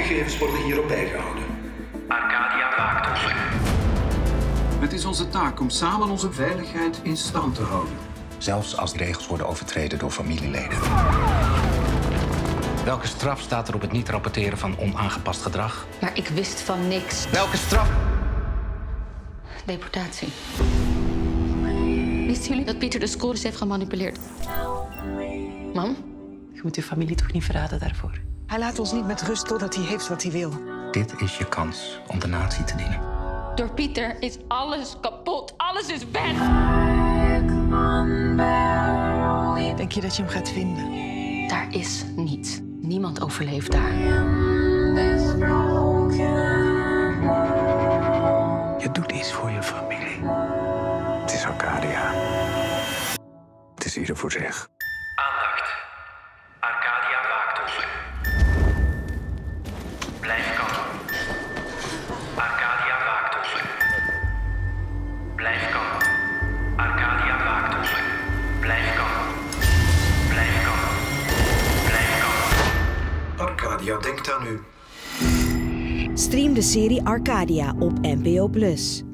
gegevens worden hierop bijgehouden. Arcadia waakt over. Het is onze taak om samen onze veiligheid in stand te houden. Zelfs als die regels worden overtreden door familieleden. Welke straf staat er op het niet rapporteren van onaangepast gedrag? Maar ik wist van niks. Welke straf? Deportatie. Wisten jullie dat Pieter de scores heeft gemanipuleerd? Mam? Je moet je familie toch niet verraden daarvoor? Hij laat ons niet met rust totdat hij heeft wat hij wil. Dit is je kans om de natie te dienen. Door Pieter is alles kapot. Alles is weg. Denk je dat je hem gaat vinden? Daar is niets. Niemand overleeft daar. Je doet iets voor je familie. Het is Arcadia. Het is ieder voor zich. Aandacht. Arcadia waakt over. Blijf kalm. Arcadia waakt over. Blijf kalm. Arcadia waakt over. Blijf kalm. Blijf kalm. Blijf kalm. Arcadia denkt aan u. Stream de serie Arcadia op NPO+.